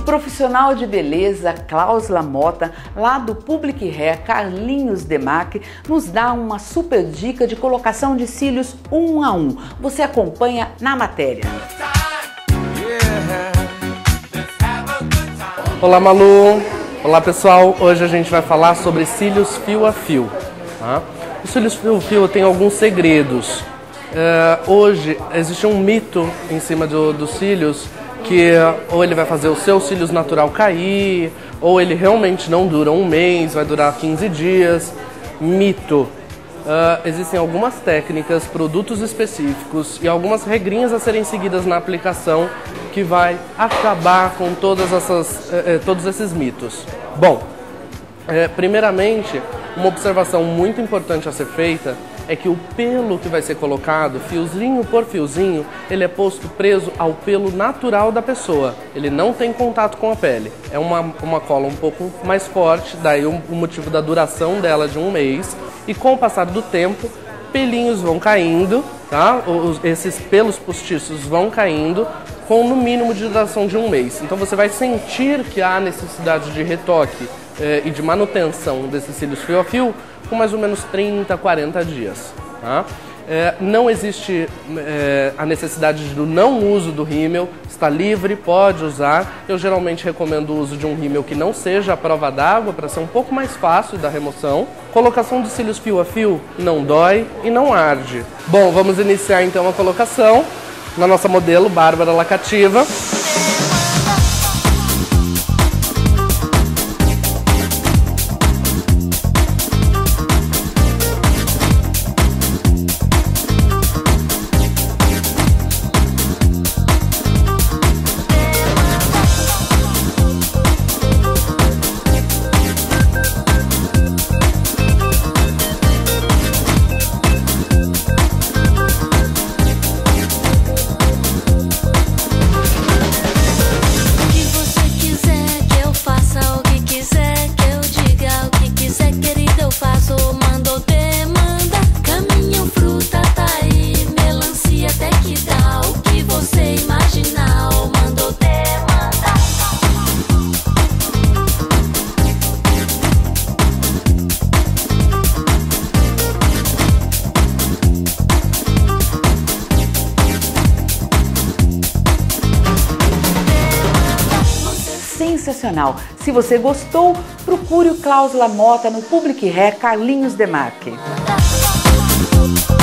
O profissional de beleza Klaus Lamota, lá do Public Hair, Carlinhos Demarque, nos dá uma super dica de colocação de cílios 1 a 1. Você acompanha na matéria. Olá, Malu! Olá, pessoal! Hoje a gente vai falar sobre cílios fio a fio. Tá? Os cílios fio a fio têm alguns segredos. Hoje existe um mito em cima dos cílios que ou ele vai fazer o seu cílios natural cair, ou ele realmente não dura um mês, vai durar 15 dias. Mito. Existem algumas técnicas, produtos específicos e algumas regrinhas a serem seguidas na aplicação que vai acabar com todos esses mitos. Bom, primeiramente, uma observação muito importante a ser feita é que o pelo que vai ser colocado, fiozinho por fiozinho, ele é posto preso ao pelo natural da pessoa. Ele não tem contato com a pele. É uma cola um pouco mais forte, daí o motivo da duração dela de um mês. E com o passar do tempo, pelinhos vão caindo, tá? Esses pelos postiços vão caindo com no mínimo de duração de um mês. Então você vai sentir que há necessidade de retoque e de manutenção desses cílios fio a fio com mais ou menos 30, 40 dias. Tá? Não existe a necessidade do não uso do rímel, está livre, pode usar. Eu geralmente recomendo o uso de um rímel que não seja à prova d'água para ser um pouco mais fácil da remoção. Colocação de cílios fio a fio não dói e não arde. Bom, vamos iniciar então a colocação na nossa modelo Bárbara Lacativa. Sensacional! Se você gostou, procure o Klaus Lamota no Public Hair Carlinhos Demarque.